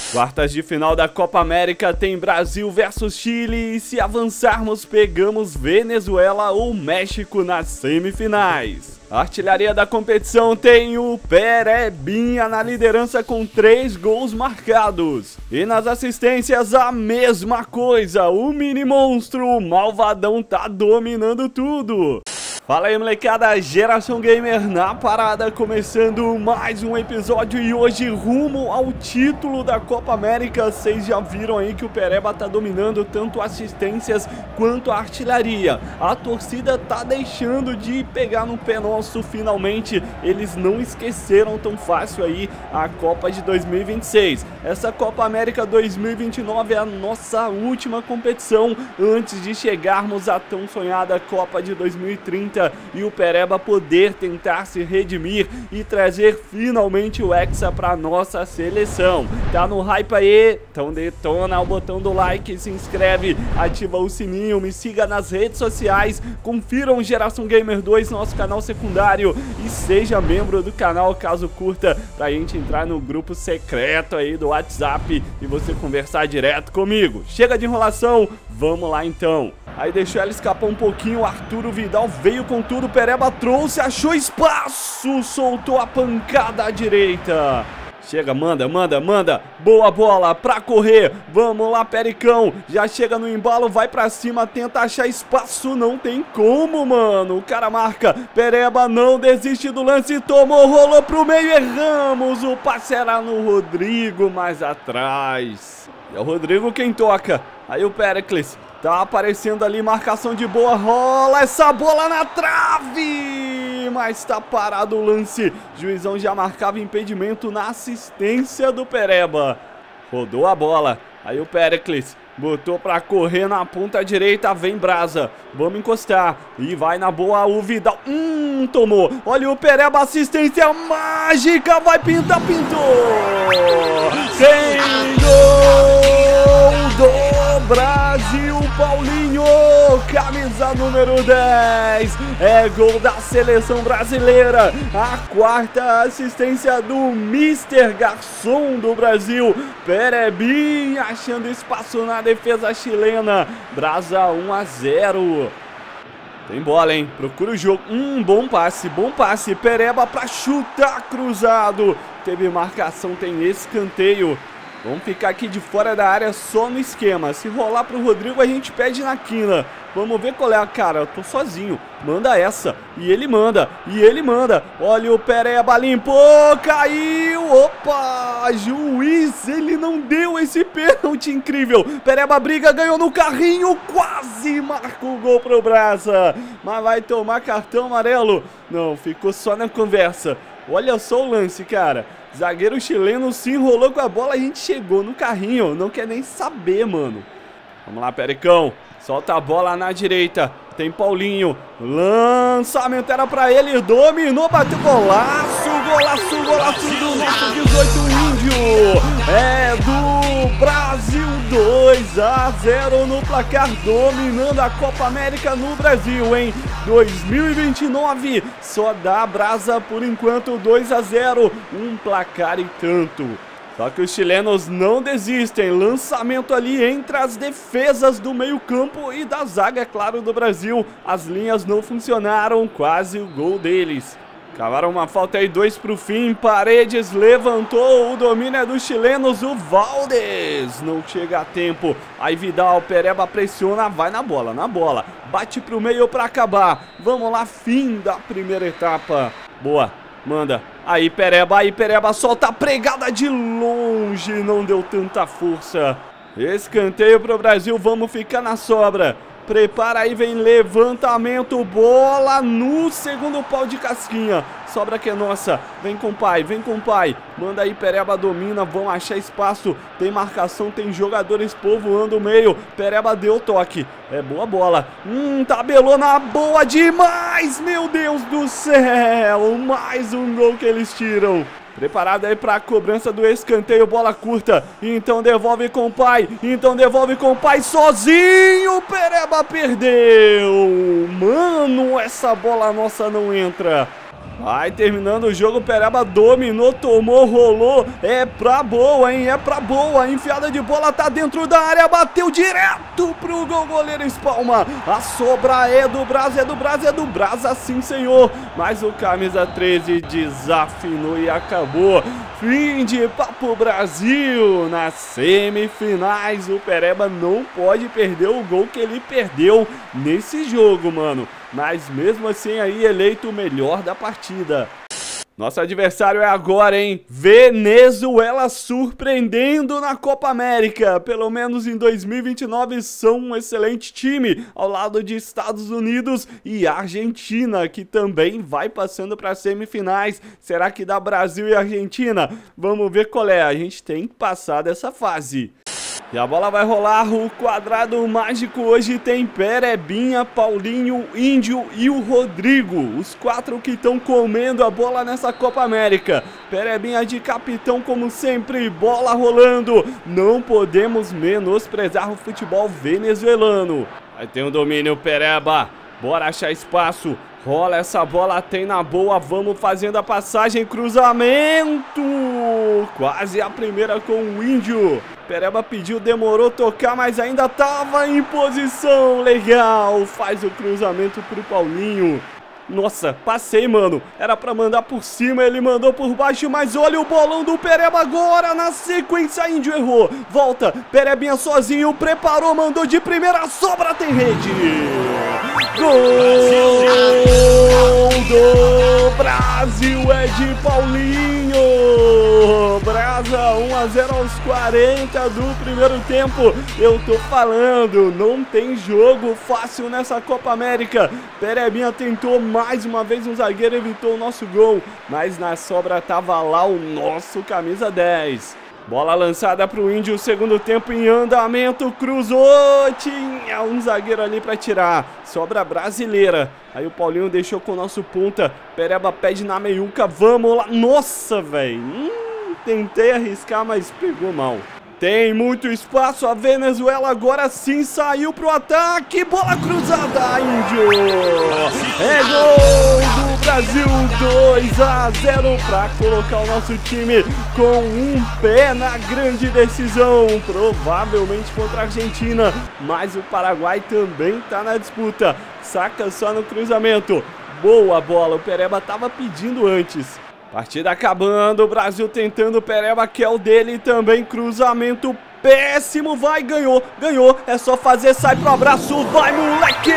Quartas de final da Copa América tem Brasil versus Chile e se avançarmos pegamos Venezuela ou México nas semifinais. A artilharia da competição tem o Perebinha na liderança com 3 gols marcados. E nas assistências a mesma coisa, o mini monstro, o malvadão tá dominando tudo. Fala aí, molecada, Geração Gamer na parada, começando mais um episódio e hoje rumo ao título da Copa América. Vocês já viram aí que o Pereba tá dominando tanto assistências quanto a artilharia. A torcida tá deixando de pegar no pé nosso finalmente, eles não esqueceram tão fácil aí a Copa de 2026. Essa Copa América 2029 é a nossa última competição antes de chegarmos à tão sonhada Copa de 2030. E o Pereba poder tentar se redimir e trazer finalmente o Hexa para nossa seleção. Tá no hype aí? Então detona o botão do like, se inscreve, ativa o sininho, me siga nas redes sociais, confiram Geração Gamer 2, nosso canal secundário, e seja membro do canal caso curta, pra gente entrar no grupo secreto aí do WhatsApp e você conversar direto comigo. Chega de enrolação, vamos lá então. Aí deixou ela escapar um pouquinho, o Arturo Vidal veio com tudo, o Pereba trouxe, achou espaço, soltou a pancada à direita. Chega, manda, boa bola pra correr, vamos lá Pericão, já chega no embalo, vai pra cima, tenta achar espaço, não tem como, mano, o cara marca, Pereba não desiste do lance, tomou, rolou pro meio, erramos, o passe era no Rodrigo, mais atrás, é o Rodrigo quem toca, aí o Pericles tá aparecendo ali, marcação de boa, rola essa bola na trave, mas tá parado o lance, juizão já marcava impedimento na assistência do Pereba, rodou a bola, aí o Pericles botou pra correr na ponta direita, vem Brasa, vamos encostar, e vai na boa o Vidal, tomou, olha o Pereba, assistência mágica, vai pintar, pintou, sem gol do Brasil, Paulinho, camisa número 10, é gol da seleção brasileira, a quarta assistência do Mr. Garçom do Brasil, Perebinha achando espaço na defesa chilena, Brasa 1-0. Tem bola, hein? Procura o jogo. Bom passe. Pereba pra chutar cruzado. Teve marcação, tem escanteio. Vamos ficar aqui de fora da área só no esquema. Se rolar pro Rodrigo, a gente pede na quina. Vamos ver qual é a cara. Eu tô sozinho. Manda essa. E ele manda. Olha o Pereba, limpou. Caiu. Opa! Juiz, ele não deu esse pênalti incrível. Pereba briga, ganhou no carrinho. Quase marca o gol pro Brasa. Mas vai tomar cartão amarelo. Não, ficou só na conversa. Olha só o lance, cara. Zagueiro chileno se enrolou com a bola, a gente chegou no carrinho, não quer nem saber, mano. Vamos lá, Pericão, solta a bola na direita, tem Paulinho, lançamento era pra ele, dominou, bateu, golaço do nosso 18 Índio, é do Brasil, 2-0 no placar, dominando a Copa América no Brasil, hein, 2029, só dá Brasa por enquanto, 2-0, um placar e tanto. Só que os chilenos não desistem, lançamento ali entre as defesas do meio campo e da zaga, é claro, do Brasil. As linhas não funcionaram, quase o gol deles. Cavaram uma falta aí, 2 pro fim, Paredes levantou, o domínio é dos chilenos, o Valdes não chega a tempo. Aí Vidal, Pereba pressiona, vai na bola, bate pro meio pra acabar. Vamos lá, fim da primeira etapa. Boa. Manda, aí Pereba solta a pregada de longe, não deu tanta força. Escanteio pro Brasil, vamos ficar na sobra. Prepara aí, vem levantamento, bola no segundo pau de casquinha. Sobra que é nossa, vem com o pai. Manda aí, Pereba domina, vão achar espaço. Tem marcação, tem jogadores povoando o meio. Pereba deu toque, é boa bola. Tabelou na boa demais, meu Deus do céu. Mais um gol que eles tiram. Preparado aí para a cobrança do escanteio, bola curta, então devolve com o pai, sozinho, Pereba perdeu, mano, essa bola nossa não entra. Vai terminando o jogo, o Pereba dominou, tomou, rolou, é pra boa, hein, é pra boa, a enfiada de bola tá dentro da área, bateu direto pro gol, goleiro espalma, a sobra é do Brasa, sim senhor, mas o camisa 13 desafinou e acabou. Fim de Papo Brasil, nas semifinais, o Pereba não pode perder o gol que ele perdeu nesse jogo, mano. Mas mesmo assim aí eleito o melhor da partida. Nosso adversário é agora, hein? Venezuela surpreendendo na Copa América. Pelo menos em 2029 são um excelente time, ao lado de Estados Unidos e Argentina, que também vai passando para as semifinais. Será que dá Brasil e Argentina? Vamos ver qual é. A gente tem que passar dessa fase. E a bola vai rolar, o quadrado mágico hoje tem Perebinha, Paulinho, Índio e o Rodrigo. Os 4 que estão comendo a bola nessa Copa América. Perebinha de capitão como sempre, bola rolando. Não podemos menosprezar o futebol venezuelano. Vai ter um domínio, Pereba. Bora achar espaço. Rola essa bola, tem na boa, vamos fazendo a passagem, cruzamento, quase a primeira com o Índio. Pereba pediu, demorou tocar, mas ainda estava em posição, legal, faz o cruzamento pro Paulinho. Nossa, passei, mano, era pra mandar por cima, ele mandou por baixo, mas olha o bolão do Pereba agora, na sequência, Índio errou, volta, Perebinha sozinho, preparou, mandou de primeira, sobra, tem rede. Gol do Brasil é de Paulinho. Brasa 1-0 aos 40 do primeiro tempo. Eu tô falando, não tem jogo fácil nessa Copa América. Perebinha tentou mais uma vez, um zagueiro evitou o nosso gol, mas na sobra tava lá o nosso camisa 10. Bola lançada para o Índio, segundo tempo em andamento, cruzou, tinha um zagueiro ali para tirar, sobra brasileira. Aí o Paulinho deixou com o nosso ponta, Pereba pede na meiuca, vamos lá, nossa, velho, tentei arriscar, mas pegou mal. Tem muito espaço, a Venezuela agora sim saiu pro ataque, bola cruzada, Índio! É gol do Brasil, 2-0 para colocar o nosso time com um pé na grande decisão, provavelmente contra a Argentina, mas o Paraguai também tá na disputa, saca só no cruzamento, boa bola, o Pereba tava pedindo antes. Partida acabando, o Brasil tentando, o Pereba que é o dele também, cruzamento péssimo, vai, ganhou, é só fazer, sai pro abraço, vai moleque!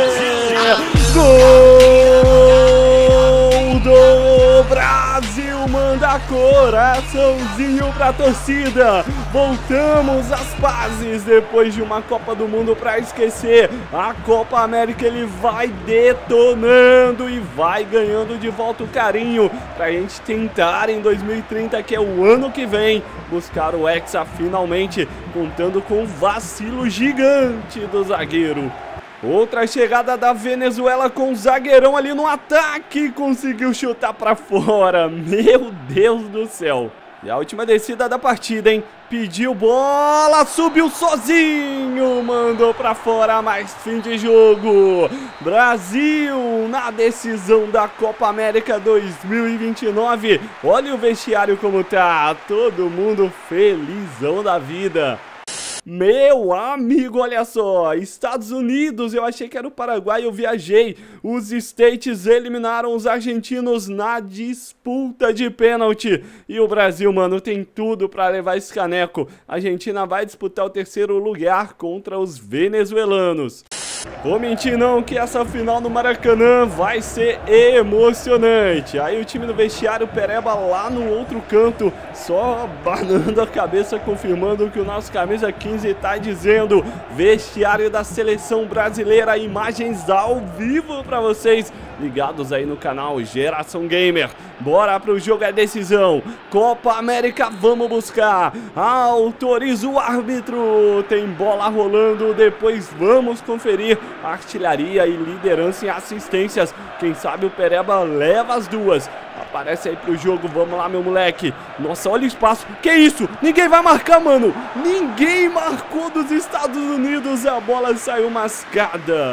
Gol do Brasil, manda coraçãozinho pra torcida, voltamos às pazes depois de uma Copa do Mundo pra esquecer, a Copa América ele vai detonando e vai ganhando de volta o carinho pra gente tentar em 2030, que é o ano que vem, buscar o Hexa finalmente, contando com um vacilo gigante do zagueiro. Outra chegada da Venezuela com o zagueirão ali no ataque, conseguiu chutar pra fora, meu Deus do céu. E a última descida da partida, hein? Pediu bola, subiu sozinho, mandou pra fora, mais fim de jogo. Brasil na decisão da Copa América 2029. Olha o vestiário como tá, todo mundo felizão da vida. Meu amigo, olha só, Estados Unidos, eu achei que era o Paraguai, eu viajei. Os States eliminaram os argentinos na disputa de pênalti. E o Brasil, mano, tem tudo pra levar esse caneco. A Argentina vai disputar o terceiro lugar contra os venezuelanos. Vou mentir não que essa final no Maracanã vai ser emocionante. Aí o time do vestiário, Pereba lá no outro canto, só banando a cabeça, confirmando o que o nosso camisa 15 tá dizendo. Vestiário da seleção brasileira, imagens ao vivo pra vocês, ligados aí no canal Geração Gamer. Bora pro jogo, é decisão, Copa América, vamos buscar. Autoriza o árbitro, tem bola rolando, depois vamos conferir artilharia e liderança em assistências. Quem sabe o Pereba leva as duas. Aparece aí pro jogo, vamos lá, meu moleque. Nossa, olha o espaço, que isso? Ninguém vai marcar, mano. Ninguém marcou dos Estados Unidos, a bola saiu mascada.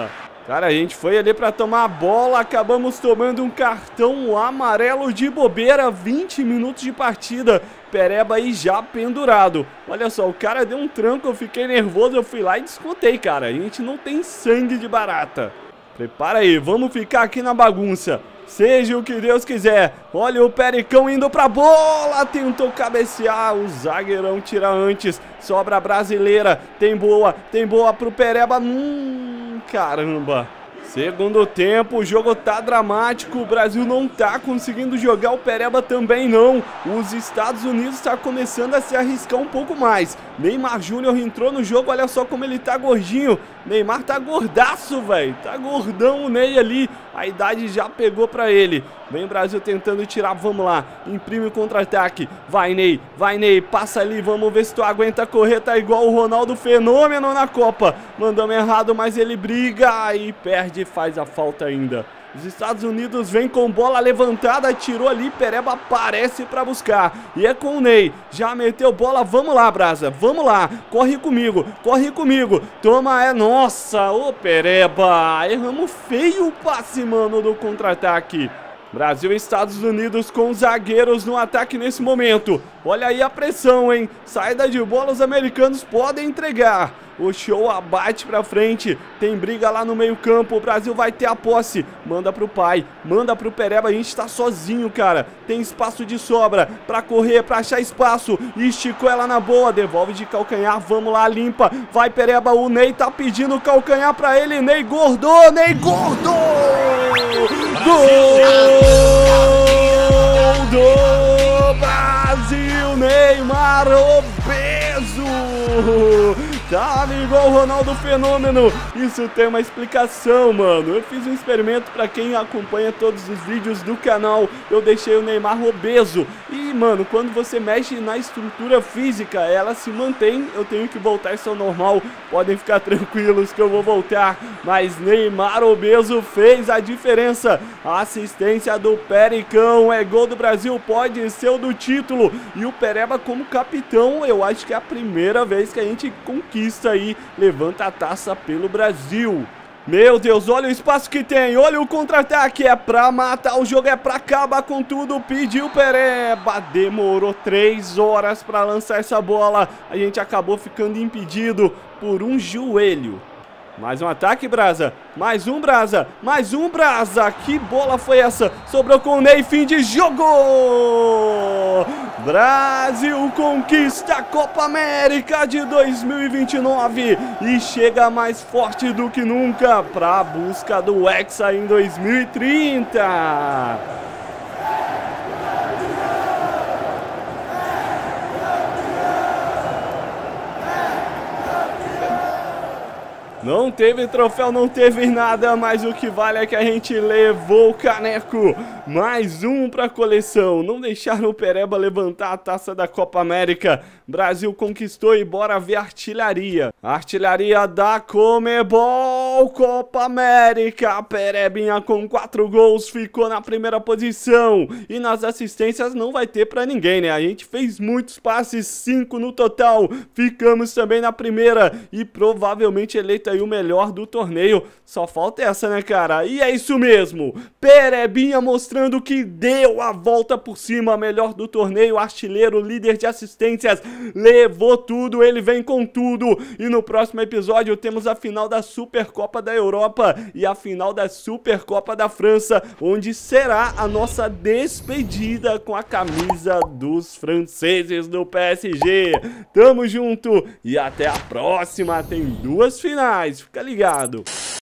Cara, a gente foi ali pra tomar a bola, acabamos tomando um cartão amarelo de bobeira, 20 minutos de partida, Pereba aí já pendurado. Olha só, o cara deu um tranco, eu fiquei nervoso, eu fui lá e descontei, cara. A gente não tem sangue de barata. Prepara aí, vamos ficar aqui na bagunça. Seja o que Deus quiser. Olha o Pericão indo pra bola. Tentou cabecear. O zagueirão tira antes. Sobra a brasileira. Tem boa pro Pereba. Caramba. Segundo tempo, o jogo tá dramático, o Brasil não tá conseguindo jogar, o Pereba também não. Os Estados Unidos tá começando a se arriscar um pouco mais. Neymar Júnior entrou no jogo, olha só como ele tá gordinho. Neymar tá gordaço, velho. Tá gordão o Ney ali, a idade já pegou pra ele. Vem o Brasil tentando tirar, vamos lá. Imprime o contra-ataque, vai Ney, passa ali, vamos ver se tu aguenta correr. Tá igual o Ronaldo Fenômeno na Copa. Mandamos errado, mas ele briga e perde, faz a falta ainda. Os Estados Unidos vem com bola levantada, tirou ali, Pereba aparece pra buscar. E é com o Ney, já meteu bola, vamos lá, Brasa, vamos lá. Corre comigo, toma, nossa, ô Pereba. Erramos feio o passe, mano, do contra-ataque. Brasil e Estados Unidos com zagueiros no ataque nesse momento. Olha aí a pressão, hein? Saída de bola, os americanos podem entregar. O show abate pra frente. Tem briga lá no meio campo. O Brasil vai ter a posse. Manda pro pai, manda pro Pereba. A gente tá sozinho, cara. Tem espaço de sobra pra correr, pra achar espaço. Esticou ela na boa. Devolve de calcanhar. Vamos lá, limpa. Vai, Pereba. O Ney tá pedindo calcanhar pra ele. Ney gordou. Gol do Brasil, Neymar obeso. Tava igual o Ronaldo Fenômeno. Isso tem uma explicação, mano. Eu fiz um experimento pra quem acompanha todos os vídeos do canal. Eu deixei o Neymar obeso. E, mano, quando você mexe na estrutura física, ela se mantém. Eu tenho que voltar isso ao normal. Podem ficar tranquilos que eu vou voltar. Mas Neymar obeso fez a diferença. A assistência do Pericão. É gol do Brasil, pode ser o do título. E o Pereba como capitão, eu acho que é a primeira vez que a gente conquista aí, levanta a taça pelo Brasil. Meu Deus, olha o espaço que tem, olha o contra-ataque, é pra matar o jogo, é pra acabar com tudo, pediu Pereba, demorou 3 horas pra lançar essa bola, a gente acabou ficando impedido por um joelho. Mais um ataque, Brasa. Mais um, Brasa. Que bola foi essa? Sobrou com o Ney, fim de jogo! Brasil conquista a Copa América de 2029 e chega mais forte do que nunca para a busca do Hexa em 2030. Não teve troféu, não teve nada, mas o que vale é que a gente levou o caneco. Mais um pra coleção. Não deixaram o Pereba levantar a taça da Copa América. Brasil conquistou e bora ver a artilharia. A artilharia da Conmebol Copa América. Perebinha com 4 gols ficou na primeira posição. E nas assistências não vai ter pra ninguém, né? A gente fez muitos passes, 5 no total. Ficamos também na primeira e provavelmente eleito aí o melhor do torneio. Só falta essa, né, cara? E é isso mesmo. Perebinha mostrando que deu a volta por cima. Melhor do torneio, artilheiro, líder de assistências. Levou tudo, ele vem com tudo. E no próximo episódio temos a final da Supercopa da Europa e a final da Supercopa da França, onde será a nossa despedida com a camisa dos franceses do PSG. Tamo junto e até a próxima. Tem 2 finais, fica ligado.